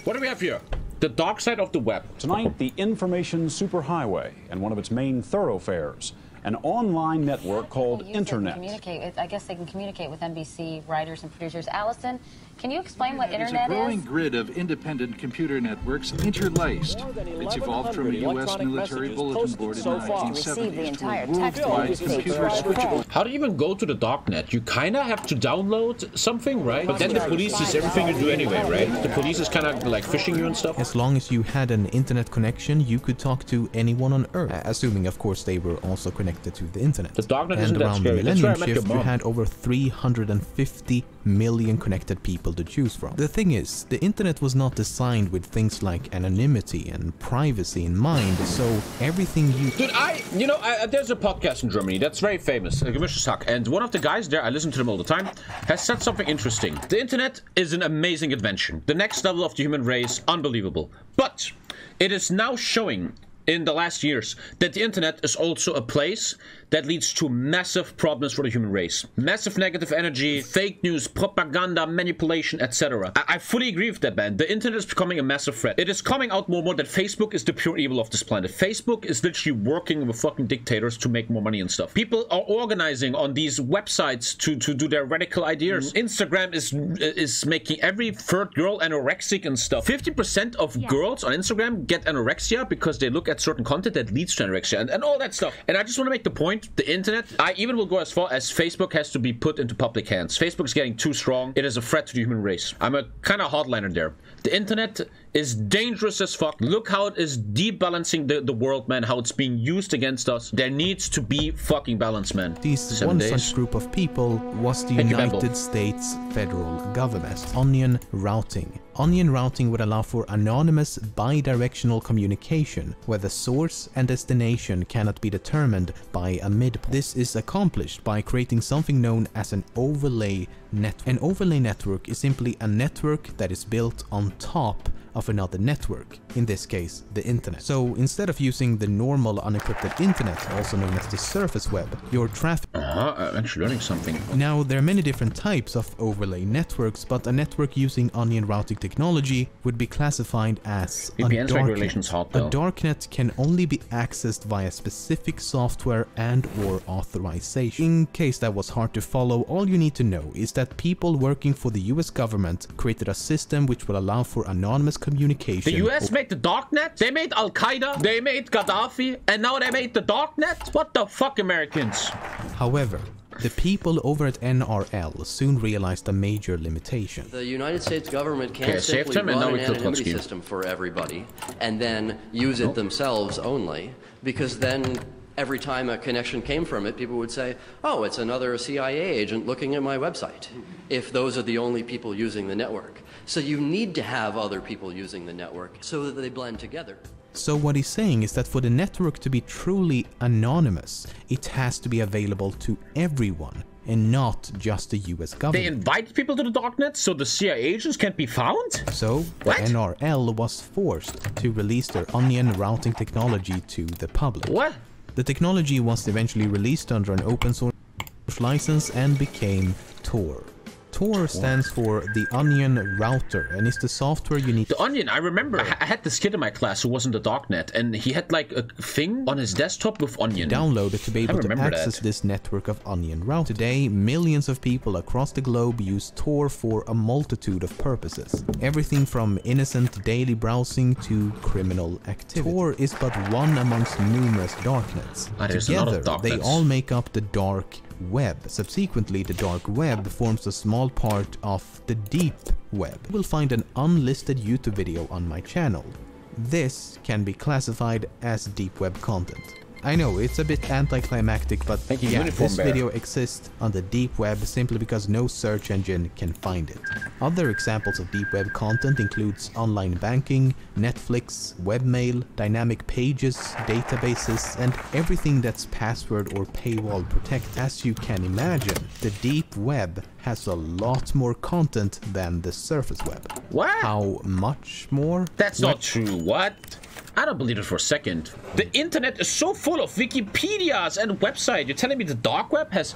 What do we have here? The dark side of the web. Tonight, the information superhighway and one of its main thoroughfares, an online network called Internet. I guess they can communicate with NBC writers and producers. Allison, can you explain what Internet is? It's a growing grid of independent computer networks interlaced. It's evolved from a U.S. military bulletin board in the 1970s to a worldwide computer switchboard. How do you even go to the darknet? You kind of have to download something, right? But then the police sees everything you do anyway, right? The police is kind of like phishing you and stuff. As long as you had an internet connection, you could talk to anyone on Earth, assuming, of course, they were also connected to the internet. The darknet and isn't that around scary. the millennium shift, you had over 350 million connected people to choose from. The thing is, the internet was not designed with things like anonymity and privacy in mind, so everything you... Dude, there's a podcast in Germany that's very famous, Gemischtes Hack, and one of the guys there, I listen to them all the time, has said something interesting. The internet is an amazing invention. The next level of the human race, unbelievable. But it is now showing in the last years that the internet is also a place that leads to massive problems for the human race. Massive negative energy, fake news, propaganda, manipulation, etc. I fully agree with that, man. The internet is becoming a massive threat. It is coming out more and more that Facebook is the pure evil of this planet. Facebook is literally working with fucking dictators to make more money and stuff. People are organizing on these websites to do their radical ideas. Instagram is making every third girl anorexic and stuff. 50% of girls on Instagram get anorexia because they look at certain content that leads to anorexia and all that stuff. And I just want to make the point, the internet, I even will go as far as Facebook has to be put into public hands. Facebook is getting too strong. It is a threat to the human race. I'm a kind of hardliner there. The internet is dangerous as fuck. Look how it is debalancing the world, man. How it's being used against us. There needs to be fucking balance, man. Such group of people was the United States federal government. Onion routing. Onion routing would allow for anonymous bidirectional communication where the source and destination cannot be determined by a midpoint. This is accomplished by creating something known as an overlay network. An overlay network is simply a network that is built on top of another network, in this case, the internet. So instead of using the normal unencrypted internet, also known as the surface web, your traffic... I'm actually learning something. Now, there are many different types of overlay networks, but a network using onion routing technology would be classified as a darknet. A darknet can only be accessed via specific software and or authorization. In case that was hard to follow, all you need to know is that people working for the US government created a system which will allow for anonymous communication. The US made the darknet? They made Al-Qaeda? They made Gaddafi? And now they made the darknet? What the fuck, Americans? However, the people over at NRL soon realized a major limitation. The United States government can't simply run an anonymity system for everybody and then use it themselves only, because then every time a connection came from it, people would say, oh, it's another CIA agent looking at my website, if those are the only people using the network. So you need to have other people using the network so that they blend together. So what he's saying is that for the network to be truly anonymous, it has to be available to everyone and not just the US government. They invite people to the darknet so the CIA agents can't be found? So the NRL was forced to release their onion routing technology to the public. What? The technology was eventually released under an open source license and became Tor. Tor stands for the Onion Router and is the software you need. The Onion, I remember. I had this kid in my class who was in the darknet and he had like a thing on his desktop with Onion. Downloaded to be able to access this network of Onion Route. Today, millions of people across the globe use Tor for a multitude of purposes. Everything from innocent daily browsing to criminal activity. Tor is but one amongst numerous darknets. Together, they all make up the dark web. Subsequently, the dark web forms a small part of the deep web. You will find an unlisted YouTube video on my channel. This can be classified as deep web content. I know, it's a bit anticlimactic, but yeah, this video exists on the deep web simply because no search engine can find it. Other examples of deep web content includes online banking, Netflix, webmail, dynamic pages, databases, and everything that's password or paywall protected. As you can imagine, the deep web has a lot more content than the surface web. What? How much more? That's not true. What? I don't believe it for a second. The internet is so full of Wikipedias and websites. You're telling me the dark web has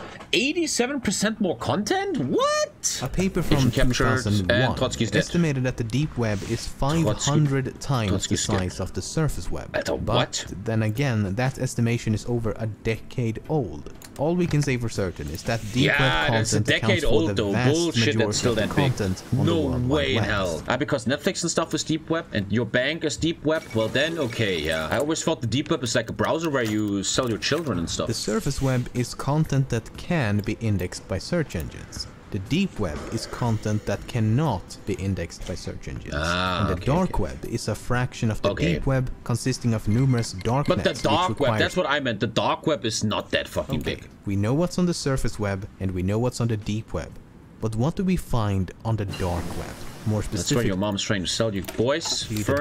87% more content? What? A paper from 2001 estimated that the deep web is 500 times the size of the surface web. But then again, that estimation is over a decade old. All we can say for certain is that deep web content accounts for the vast majority of the content on the World Wide Web. Hell. Because Netflix and stuff is deep web, and your bank is deep web, well then, okay, yeah. I always thought the deep web is like a browser where you sell your children and stuff. The surface web is content that can be indexed by search engines. The deep web is content that cannot be indexed by search engines. And the dark web is a fraction of the deep web, consisting of numerous dark nets. But the dark web, that's what I meant. The dark web is not that fucking big. We know what's on the surface web, and we know what's on the deep web. But what do we find on the dark web? More specific, that's what your mom's trying to sell you, boys. For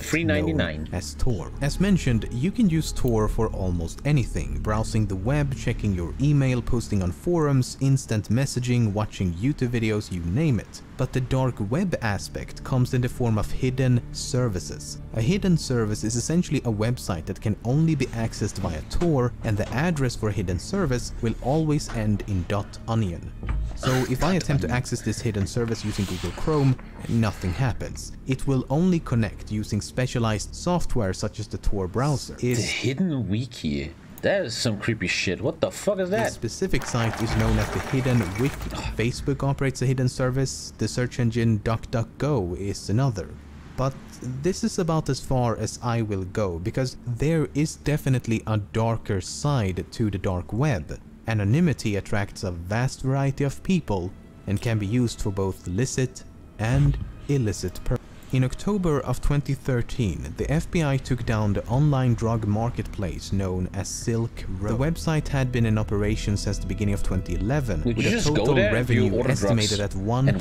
$3.99 as Tor. As mentioned, you can use Tor for almost anything: browsing the web, checking your email, posting on forums, instant messaging, watching YouTube videos, you name it. But the dark web aspect comes in the form of hidden services. A hidden service is essentially a website that can only be accessed via Tor, and the address for a hidden service will always end in .onion. So if I attempt to access this hidden service using Google Chrome, nothing happens. It will only connect using specialized software such as the Tor browser. The hidden wiki. That is some creepy shit. What the fuck is that? This specific site is known as the Hidden Wiki. Facebook operates a hidden service. The search engine DuckDuckGo is another. But this is about as far as I will go, because there is definitely a darker side to the dark web. Anonymity attracts a vast variety of people and can be used for both licit and illicit purposes. In October of 2013, the FBI took down the online drug marketplace known as Silk Road. The website had been in operation since the beginning of 2011, with a total revenue estimated at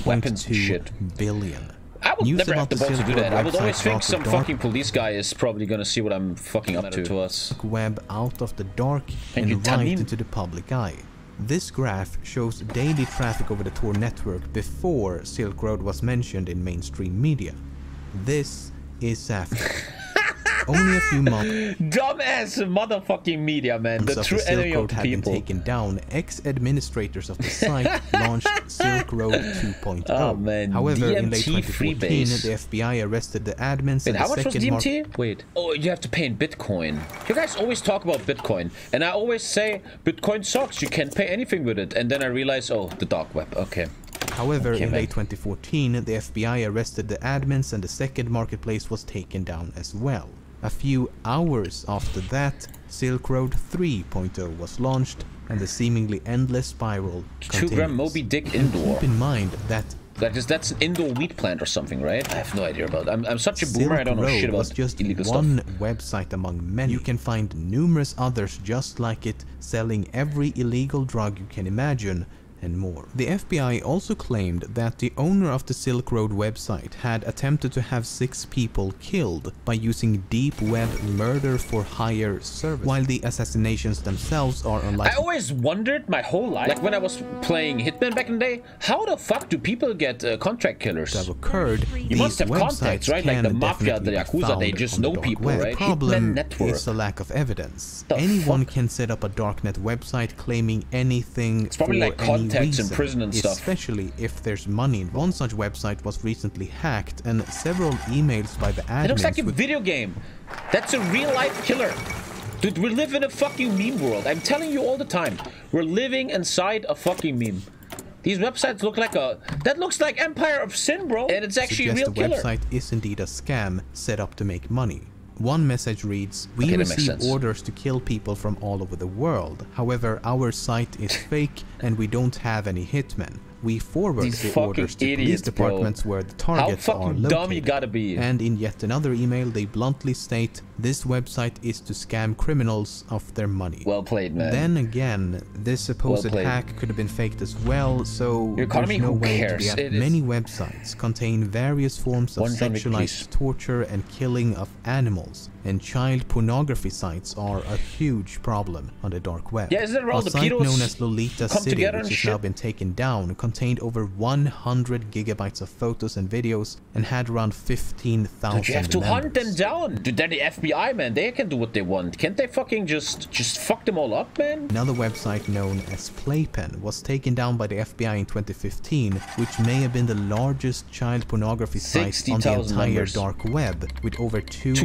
$1.2 billion. I would never have the balls to do that. I would always think some fucking police guy is probably gonna see what I'm fucking up to us. Web out of the dark and right into the public eye. This graph shows daily traffic over the Tor network before Silk Road was mentioned in mainstream media. This is after. Only a few months. Dumbass motherfucking media, man. The true enemy of the people. Been taken down. Ex-administrators of the site launched Silk Road 2.0. Oh man. However, DMT in late 2014, the FBI arrested the admins. Wait, how much was DMT? Wait. Oh, you have to pay in Bitcoin. You guys always talk about Bitcoin, and I always say Bitcoin sucks. You can't pay anything with it, and then I realize, oh, the dark web. Okay. However, in late 2014, the FBI arrested the admins, and the second marketplace was taken down as well. A few hours after that, Silk Road 3.0 was launched, and the seemingly endless spiral continues. 2 gram Moby Dick indoor. Keep in mind that that's an indoor wheat plant or something, right? I have no idea about it. I'm such a boomer, I don't know shit about was just illegal one stuff. website among many. You can find numerous others just like it, selling every illegal drug you can imagine, and more. The FBI also claimed that the owner of the Silk Road website had attempted to have 6 people killed by using deep web murder for hire service, while the assassinations themselves are unlikely. I always wondered my whole life, like when I was playing Hitman back in the day, how the fuck do people get contract killers? That occurred. You must have contacts, right? Like the Mafia, the Yakuza, they just know people, right? The problem is a lack of evidence. Anyone can set up a darknet website claiming anything. It's probably like contacts in prison and stuff. Especially if there's money. One such website was recently hacked, and several emails by the admins. It looks like a video game. That's a real life killer. Dude, we live in a fucking meme world. I'm telling you all the time. We're living inside a fucking meme. These websites look like that looks like Empire of Sin, bro. And it's actually a real killer. The website is indeed a scam set up to make money. One message reads, "We receive orders to kill people from all over the world. However, our site is fake and we don't have any hitmen. We forward the orders to police departments where the targets are located." Dumb you gotta be. And in yet another email, they bluntly state, "This website is to scam criminals of their money." Well played, man. Then again, this supposed hack could have been faked as well, so there's no way to be at. Many websites contain various forms of sexualized torture and killing of animals, and child pornography sites are a huge problem on the dark web. Yeah, is that where all the site pedos known as Lolita City, which has now been taken down, contained over 100 gigabytes of photos and videos and had around 15,000 members. You have to hunt them members. down. Dude, they're the FBI, man. They can do what they want. Can't they fucking just fuck them all up, man? Another website known as Playpen was taken down by the FBI in 2015, which may have been the largest child pornography site on the entire members. dark web, with over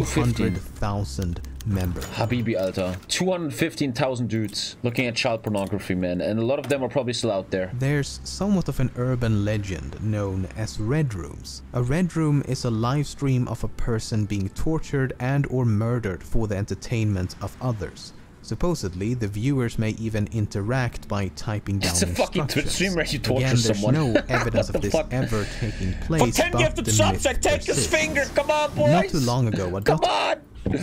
200,000 members. Habibi, Alter. 215,000 dudes looking at child pornography, man. And a lot of them are probably still out there. There's somewhat of an urban legend known as Red Rooms. A Red Room is a live stream of a person being tortured and or murdered for the entertainment of others. Supposedly, the viewers may even interact by typing down instructions. It's a fucking Twitch stream where you torture someone. Again, there's no evidence of this ever taking place, Pretend you have to subject, take his finger, come on, boys! Not too long ago, a come on!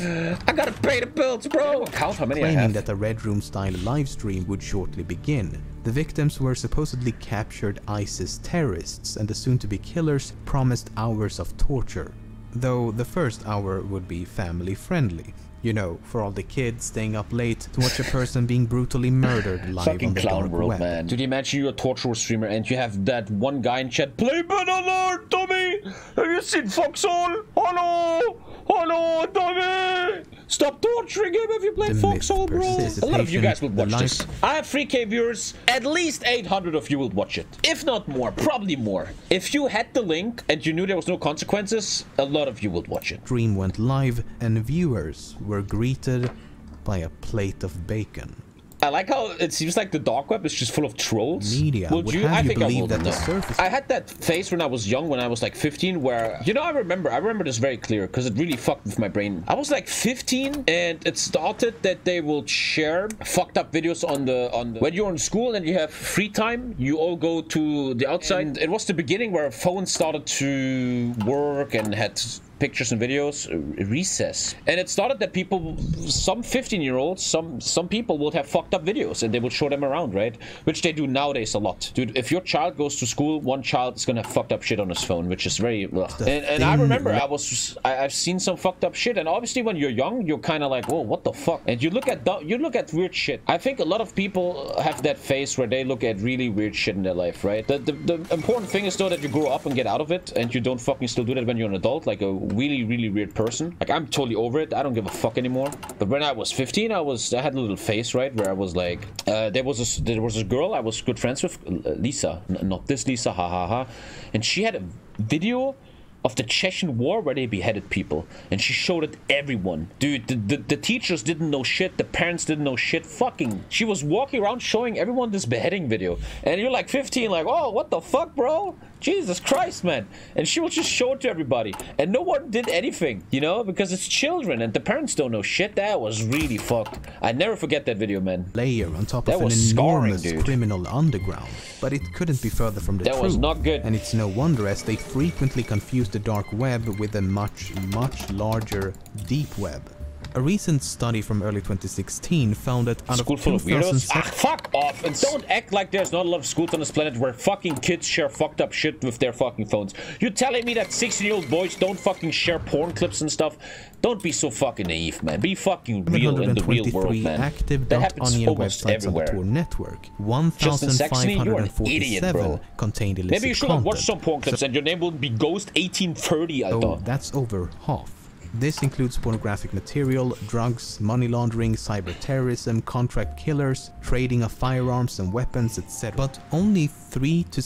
I gotta pay the bills, bro! Count how many I have. Claiming that a Red Room style live stream would shortly begin. The victims were supposedly captured ISIS terrorists, and the soon-to-be killers promised hours of torture. Though the first hour would be family-friendly. You know, for all the kids staying up late to watch a person being brutally murdered live fucking on the clown dark world, web. man. Dude, imagine you're a torture streamer and you have that one guy in chat, play Bannerlord, Tommy! Have you seen Foxhole? Hello! Hello, Tommy! Stop torturing him if you play Foxhole, bro! A lot of you guys will watch this. I have 3K viewers. At least 800 of you will watch it. If not more, probably more. If you had the link and you knew there was no consequences, a lot of you would watch it. Stream went live and viewers were greeted by a plate of bacon. I like how it seems like the dark web is just full of trolls. Media would have you believe that the surface... I had that phase when I was young, when I was like 15, where, you know, I remember this very clear because it really fucked with my brain. I was like 15 and it started that they will share fucked up videos on the when you're in school and you have free time, you all go to the outside. And it was the beginning where phones started to work and had pictures and videos, recess. And it started that people, some 15-year-olds, some people would have fucked up videos and they would show them around, right? Which they do nowadays a lot. Dude, if your child goes to school, one child is gonna have fucked up shit on his phone, which is very... And I remember I've seen some fucked up shit, and obviously when you're young, you're kind of like, whoa, what the fuck? And you look at weird shit. I think a lot of people have that phase where they look at really weird shit in their life, right? The important thing is though that you grow up and get out of it, and you don't fucking still do that when you're an adult, like a really weird person. Like, I'm totally over it. I don't give a fuck anymore. But when I was 15, I had a little phase, right, where I was like, there was a girl I was good friends with, Lisa, not this Lisa, ha ha ha, and she had a video of the Chechen war where they beheaded people, and she showed it everyone. Dude, the teachers didn't know shit, the parents didn't know shit. Fucking, she was walking around showing everyone this beheading video, and you're like 15, like, oh, what the fuck, bro? Jesus Christ, man. And she will just show it to everybody, and no one did anything, you know, because it's children and the parents don't know shit. That was really fucked. I never forget that video, man. Layer on top of an enormous criminal underground, but it couldn't be further from the truth. That was not good. And it's no wonder, as they frequently confused the dark web with a much larger deep web. A recent study from early 2016 found that out school of full of weirdos? 2007... fuck off! And don't act like there's not a lot of schools on this planet where fucking kids share fucked up shit with their fucking phones. You're telling me that 16-year-old boys don't fucking share porn clips and stuff? Don't be so fucking naive, man. Be fucking real in the real world, man. Active that happens almost everywhere. On the Tor network. Just in Saxony, you're an idiot, bro. Contained illicit Maybe you should have watched some porn clips and your name would be Ghost 1830, Alter. Oh, that's over half. This includes pornographic material, drugs, money laundering, cyber terrorism, contract killers, trading of firearms and weapons, etc. But only 3 to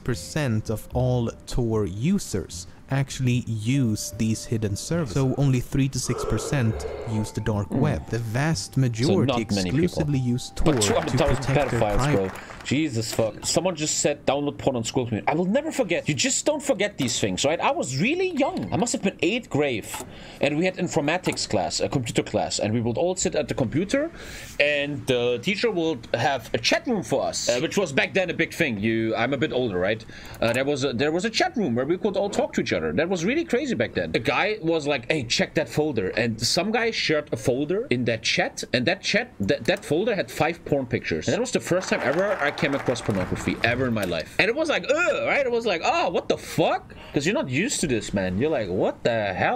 6% of all Tor users actually use these hidden services. So only 3 to 6% use the dark web. The vast majority exclusively use Tor to protect their privacy. Jesus fuck. Someone just said download porn on school community. I will never forget. You just don't forget these things, right? I was really young. I must have been 8th grade. And we had informatics class, a computer class. And we would all sit at the computer. And the teacher would have a chat room for us. Which was back then a big thing. I'm a bit older, right? There was a chat room where we could all talk to each other. That was really crazy back then. A guy was like, hey, check that folder. And some guy shared a folder in that chat. And that folder had 5 porn pictures. And that was the first time ever I came across pornography ever in my life. And it was like, right? It was like, oh, what the fuck? Because you're not used to this, man. You're like, what the hell?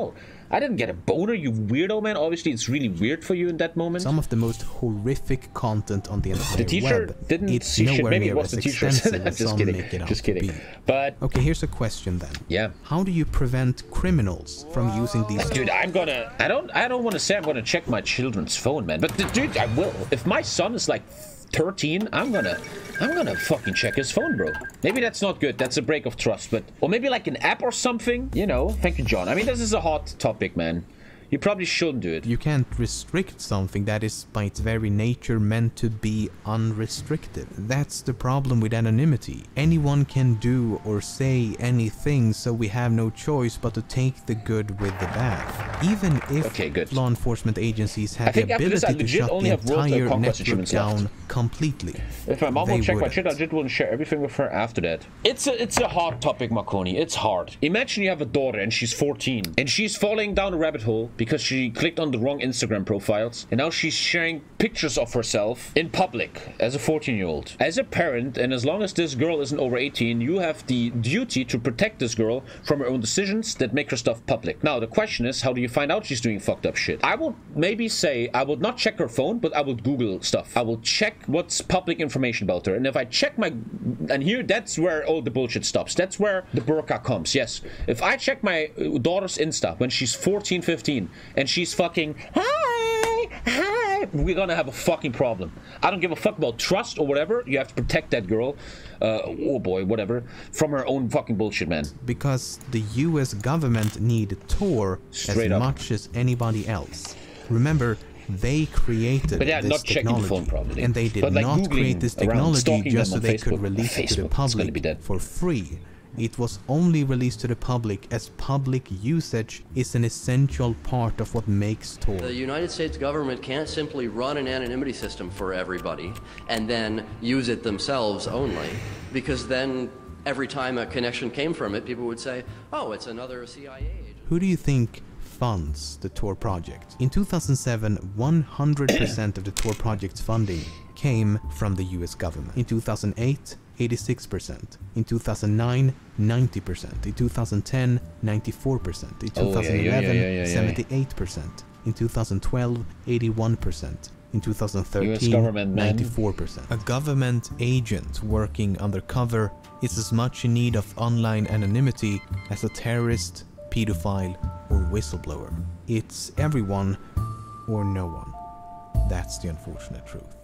I didn't get a boner, you weirdo, man. Obviously, it's really weird for you in that moment. Some of the most horrific content on the entire the teacher web. Didn't it's see shit. Maybe it was as the teacher. Just kidding. Just kidding. But okay, here's a question then. Yeah. How do you prevent criminals from using these? Dude, I don't want to say I'm gonna check my children's phone, man. But dude, I will. If my son is like 13, I'm gonna fucking check his phone, bro. Maybe that's not good. That's a break of trust. But or maybe like an app or something. You know. Thank you, John. I mean, this is a hot topic, man. You probably shouldn't do it. You can't restrict something that is by its very nature meant to be unrestricted. That's the problem with anonymity. Anyone can do or say anything, so we have no choice but to take the good with the bad. Even if law enforcement agencies had the ability to shut the entire network down completely. If my mom will check my shit, I just wouldn't share everything with her after that. It's a hard topic, Marconi. It's hard. Imagine you have a daughter and she's 14 and she's falling down a rabbit hole because she clicked on the wrong Instagram profiles, and now she's sharing pictures of herself in public as a 14-year-old. As a parent, and as long as this girl isn't over 18, you have the duty to protect this girl from her own decisions that make her stuff public. Now, the question is, how do you find out she's doing fucked up shit? I would maybe say I would not check her phone, but I would Google stuff. I will check what's public information about her, and if I check and here, that's where all the bullshit stops. That's where the burqa comes, yes. If I check my daughter's Insta when she's 14, 15, and she's fucking, hi, we're gonna have a fucking problem. I don't give a fuck about trust or whatever. You have to protect that girl, oh boy, whatever, from her own fucking bullshit, man. Because the US government need Tor as much as anybody else. Remember, they created this technology, probably. And they did not create this technology just so they could release it to the public for free. It was only released to the public as public usage is an essential part of what makes Tor. The United States government can't simply run an anonymity system for everybody and then use it themselves only, because then every time a connection came from it, people would say, oh, it's another CIA agent. Who do you think funds the Tor project? In 2007, 100% of the Tor project's funding came from the US government. In 2008, 86%. In 2009, 90%. In 2010, 94%. In 2011, 78%. In 2012, 81%. In 2013, 94%. A government agent working undercover is as much in need of online anonymity as a terrorist, pedophile, or whistleblower. It's everyone or no one. That's the unfortunate truth.